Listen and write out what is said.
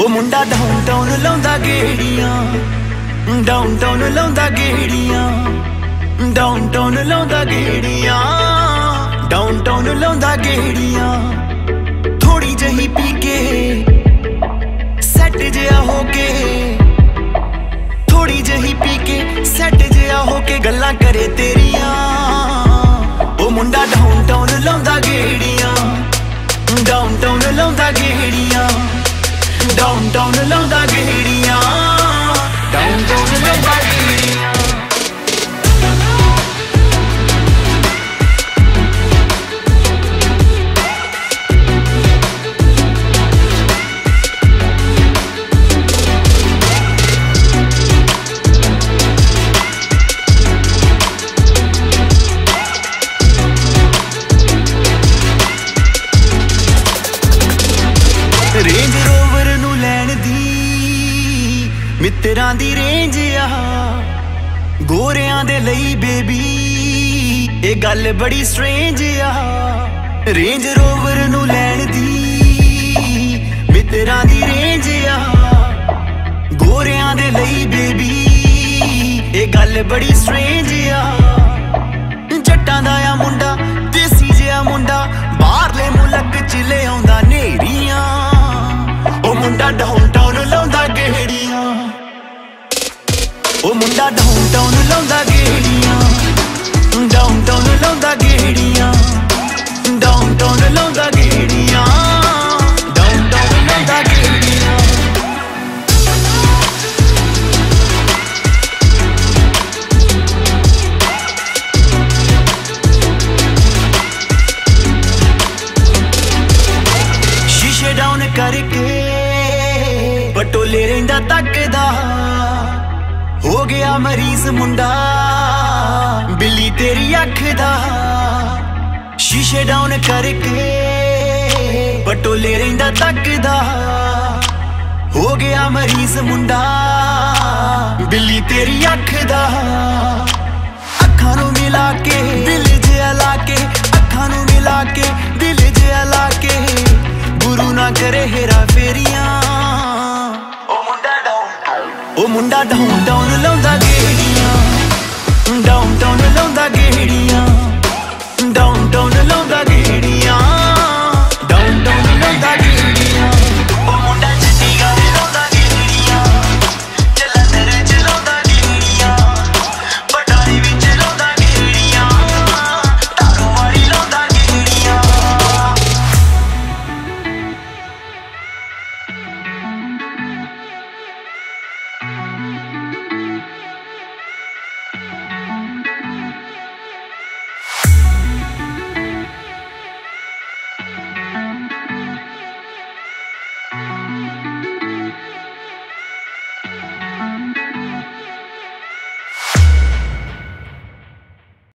ਮੁੰਡਾ ਡਾਊਨਟਾਊਨ ਲਾਉਂਦਾ ਗੇੜੀਆਂ, ਡਾਊਨਟਾਊਨ ਲਾਉਂਦਾ ਗੇੜੀਆਂ, ਡਾਊਨਟਾਊਨ ਲਾਉਂਦਾ ਗੇੜੀਆਂ, ਡਾਊਨਟਾਊਨ ਲਾਉਂਦਾ ਗੇੜੀਆਂ। ਥੋੜੀ ਜਿਹੀ ਪੀ ਕੇ ਸੈੱਟ ਜਿਹਾ ਹੋ ਕੇ, ਥੋੜੀ ਜਿਹੀ ਪੀ ਕੇ ਸੈੱਟ ਜਿਹਾ ਹੋ ਕੇ ਗੱਲਾਂ ਕਰੇ ਤੇਰੀਆਂ। ਉਹ ਮੁੰਡਾ ਡਾਊਨਟਾਊਨ ਲਾਉਂਦਾ ਗੇੜੀਆਂ, ਡਾਊਨਟਾਊਨ ਲਾਉਂਦਾ ਗੇੜੀਆਂ, ਡਾਊਨਟਾਊਨ ਲਾਉਂਦਾ ਗੇੜੀਆਂ, ਡਾਊਨਟਾਊਨ ਲਾਉਂਦਾ ਗੇੜੀਆਂ। ਰੇਂਜ ਰੋਵਰ ਨੂੰ ਲੈਣ ਦੀ ਮਿੱਤਰਾਂ ਦੀ ਰੇਂਜ ਆ, ਗੋਰਿਆਂ ਦੇ ਲਈ ਬੇਬੀ ਇਹ ਗੱਲ ਬੜੀ ਸਟ੍ਰੇਂਜ ਆ। ਰੇਂਜ ਰੋਵਰ ਨੂੰ ਲੈਣ ਦੀ ਮਿੱਤਰਾਂ ਦੀ ਰੇਂਜ ਆ, ਗੋਰਿਆਂ ਦੇ ਲਈ ਬੇਬੀ ਇਹ ਗੱਲ ਬੜੀ ਸਟ੍ਰੇਂਜ ਆ। ਜੱਟਾਂ ਦਾ ਆ ਮੁੰਡਾ, ਦੇਸੀ ਜਿਹਾ ਮੁੰਡਾ, ਬਾਹਰਲੇ ਮੁਲਕ ਚ ਲਿਆਉਂਦਾ ਨੇਰੀਆਂ। ਉਹ ਮੁੰਡਾ ਡਾਊਨਟਾਊਨ ਲਾਉਂਦਾ ਗੇੜੀਆਂ, ਉਹ ਮੁੰਡਾ ਡਾਊਨਟਾਊਨ ਲਾਉਂਦਾ ਗੇੜੀਆਂ, ਡਾਊਨਟਾਊਨ ਲਾਉਂਦਾ ਗੇੜੀਆਂ, ਡਾਊਨਟਾਊਨ ਲਾਉਂਦਾ ਗੇੜੀਆਂ, ਡਾਊਨਟਾਊਨ ਲਾਉਂਦਾ ਗੇੜੀਆਂ। ਸ਼ੀਸ਼ੇ ਡਾਊਨ ਕਰਕੇ ਪਟੋਲੇ ਰਹਿੰਦਾ ਤੱਕਦਾ, ਹੋ ਗਿਆ ਮਰੀਜ਼ ਮੁੰਡਾ ਬਿੱਲੀ ਤੇਰੀ ਅੱਖ ਦਾ। ਸ਼ੀਸ਼ੇ ਡਾਊਨ ਕਰਕੇ ਪਟੋਲੇ ਰਹਿੰਦਾ ਤੱਕਦਾ, ਹੋ ਗਿਆ ਮਰੀਜ਼ ਮੁੰਡਾ ਬਿੱਲੀ ਤੇਰੀ ਅੱਖ ਦਾ। ਅੱਖਾਂ ਨੂੰ ਮਿਲਾ ਕੇ ਦਿਲ ਜਿਹਾ ਲਾ ਕੇ, ਅੱਖਾਂ ਨੂੰ ਮਿਲਾ ਕੇ ਦਿਲ ਜਿਹਾ ਲਾ ਕੇ, ਗੁਰੂ ਨਾ ਕਰੇ ਹੇਰਾ ਫੇਰੀਆਂ। ਉਹ ਮੁੰਡਾ ਡਾਊਨਟਾਊਨ ਲਾਉਂਦਾ ਗੇੜੀਆਂ, ਡਾਊਨਟਾਊਨ ਲਾਉਂਦਾ ਗੇੜੀਆਂ, ਡਾਊਨਟਾਊਨ ਲਾਉਂਦਾ ਗੇੜੀਆਂ।